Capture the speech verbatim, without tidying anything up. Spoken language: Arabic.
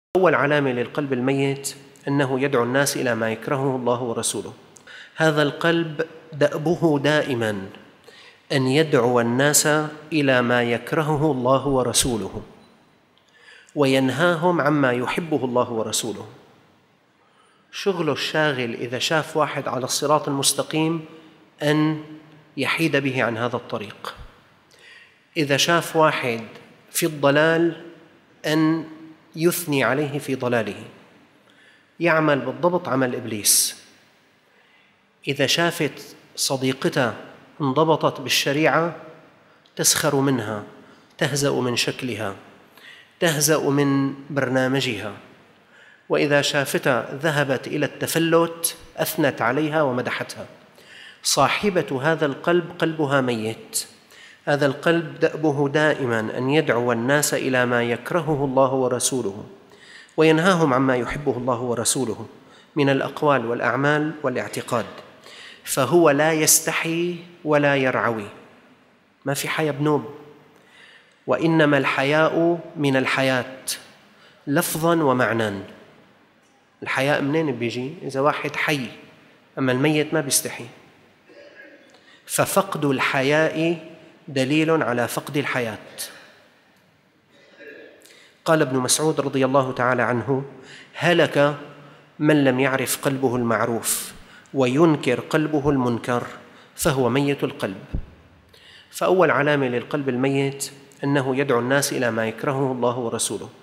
أول علامة للقلب الميت أنه يدعو الناس إلى ما يكرهه الله ورسوله. هذا القلب دأبه دائما أن يدعو الناس إلى ما يكرهه الله ورسوله وينهاهم عما يحبه الله ورسوله. شغله الشاغل إذا شاف واحد على الصراط المستقيم أن يحيد به عن هذا الطريق، إذا شاف واحد في الضلال أن يثني عليه في ضلاله، يعمل بالضبط عمل إبليس. إذا شافت صديقتها انضبطت بالشريعة تسخر منها، تهزأ من شكلها، تهزأ من برنامجها، وإذا شافتها ذهبت إلى التفلت أثنت عليها ومدحتها. صاحبة هذا القلب قلبها ميت. هذا القلب دأبه دائما أن يدعو الناس إلى ما يكرهه الله ورسوله وينهاهم عما يحبه الله ورسوله من الأقوال والأعمال والاعتقاد، فهو لا يستحي ولا يرعوي، ما في حياء بنوب، وإنما الحياء من الحياة لفظاً ومعنى. الحياء منين بيجي؟ إذا واحد حي، أما الميت ما بيستحي، ففقد الحياء دليل على فقد الحياة. قال ابن مسعود رضي الله تعالى عنه: هلك من لم يعرف قلبه المعروف وينكر قلبه المنكر فهو ميت القلب. فأول علامة للقلب الميت أنه يدعو الناس إلى ما يكرهه الله ورسوله.